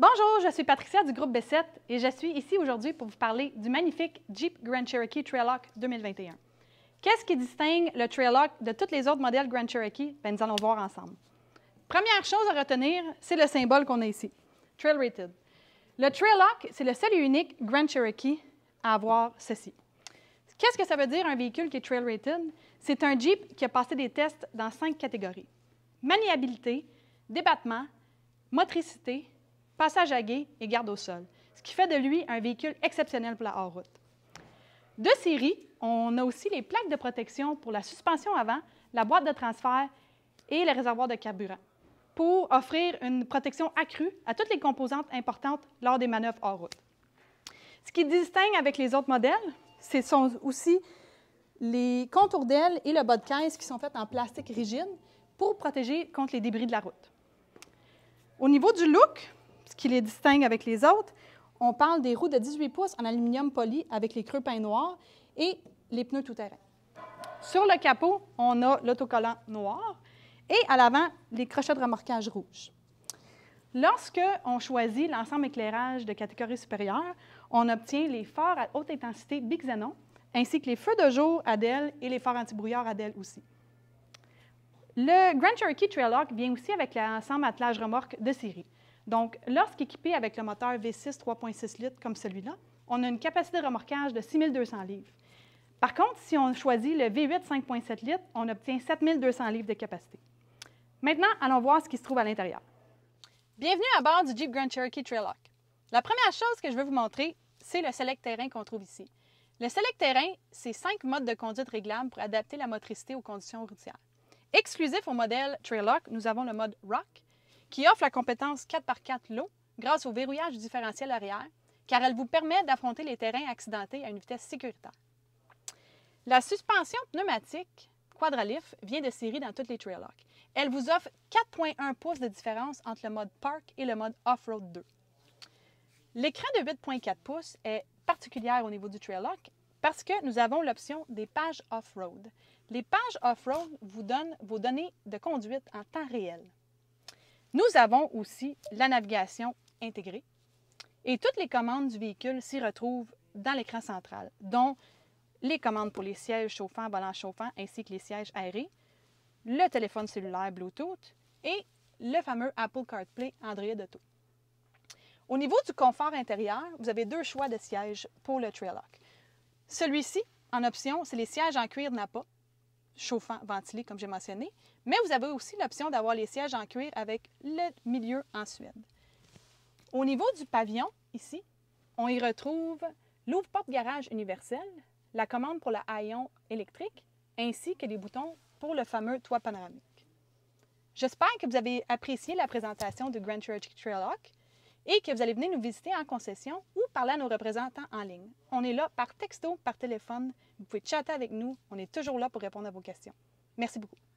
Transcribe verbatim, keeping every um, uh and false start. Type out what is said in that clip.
Bonjour, je suis Patricia du groupe B sept et je suis ici aujourd'hui pour vous parler du magnifique Jeep Grand Cherokee Trailhawk deux mille vingt et un. Qu'est-ce qui distingue le Trailhawk de tous les autres modèles Grand Cherokee? Bien, nous allons voir ensemble. Première chose à retenir, c'est le symbole qu'on a ici, Trail Rated. Le Trailhawk, c'est le seul et unique Grand Cherokee à avoir ceci. Qu'est-ce que ça veut dire un véhicule qui est Trail Rated? C'est un Jeep qui a passé des tests dans cinq catégories. Maniabilité, débattement, motricité, passage à gué et garde au sol, ce qui fait de lui un véhicule exceptionnel pour la hors-route. De série, on a aussi les plaques de protection pour la suspension avant, la boîte de transfert et le réservoir de carburant, pour offrir une protection accrue à toutes les composantes importantes lors des manœuvres hors-route. Ce qui distingue avec les autres modèles, ce sont aussi les contours d'ailes et le bas de caisse qui sont faits en plastique rigide pour protéger contre les débris de la route. Au niveau du look, ce qui les distingue avec les autres, on parle des roues de dix-huit pouces en aluminium poli avec les creux peints noirs et les pneus tout-terrain. Sur le capot, on a l'autocollant noir et à l'avant, les crochets de remorquage rouges. Lorsque on choisit l'ensemble éclairage de catégorie supérieure, on obtient les phares à haute intensité bixénon, ainsi que les feux de jour à D E L et les phares anti-brouillard à D E L aussi. Le Grand Cherokee Trailhawk vient aussi avec l'ensemble attelage remorque de série. Donc, lorsqu'équipé avec le moteur V six trois virgule six litres comme celui-là, on a une capacité de remorquage de six mille deux cents livres. Par contre, si on choisit le V huit cinq virgule sept litres, on obtient sept mille deux cents livres de capacité. Maintenant, allons voir ce qui se trouve à l'intérieur. Bienvenue à bord du Jeep Grand Cherokee Trailhawk. La première chose que je veux vous montrer, c'est le Select Terrain qu'on trouve ici. Le Select Terrain, c'est cinq modes de conduite réglables pour adapter la motricité aux conditions routières. Exclusif au modèle Trailhawk, nous avons le mode Rock, qui offre la compétence quatre par quatre low grâce au verrouillage du différentiel arrière, car elle vous permet d'affronter les terrains accidentés à une vitesse sécuritaire. La suspension pneumatique Quadralift vient de série dans toutes les Trailhawks. Elle vous offre quatre virgule un pouces de différence entre le mode Park et le mode Off-Road deux. L'écran de huit virgule quatre pouces est particulière au niveau du Trailhawk parce que nous avons l'option des pages Off-Road. Les pages Off-Road vous donnent vos données de conduite en temps réel. Nous avons aussi la navigation intégrée et toutes les commandes du véhicule s'y retrouvent dans l'écran central, dont les commandes pour les sièges chauffants, volants chauffants ainsi que les sièges aérés, le téléphone cellulaire Bluetooth et le fameux Apple CarPlay Android Auto. Au niveau du confort intérieur, vous avez deux choix de sièges pour le Trailhawk. Celui-ci, en option, c'est les sièges en cuir Nappa, chauffant, ventilé, comme j'ai mentionné, mais vous avez aussi l'option d'avoir les sièges en cuir avec le milieu en Suède. Au niveau du pavillon, ici, on y retrouve l'ouvre-porte-garage universel, la commande pour la haillon électrique, ainsi que les boutons pour le fameux toit panoramique. J'espère que vous avez apprécié la présentation du Grand Cherokee Trailhawk et que vous allez venir nous visiter en concession ou parler à nos représentants en ligne. On est là par texto, par téléphone. Vous pouvez chatter avec nous. On est toujours là pour répondre à vos questions. Merci beaucoup.